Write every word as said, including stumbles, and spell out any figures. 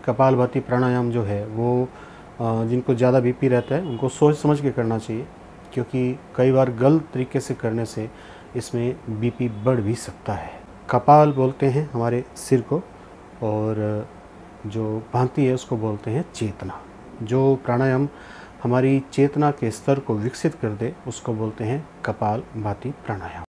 कपालभाति प्राणायाम जो है वो जिनको ज़्यादा बीपी रहता है उनको सोच समझ के करना चाहिए, क्योंकि कई बार गलत तरीके से करने से इसमें बीपी बढ़ भी सकता है। कपाल बोलते हैं हमारे सिर को, और जो भांति है उसको बोलते हैं चेतना। जो प्राणायाम हमारी चेतना के स्तर को विकसित कर दे उसको बोलते हैं कपालभाति प्राणायाम।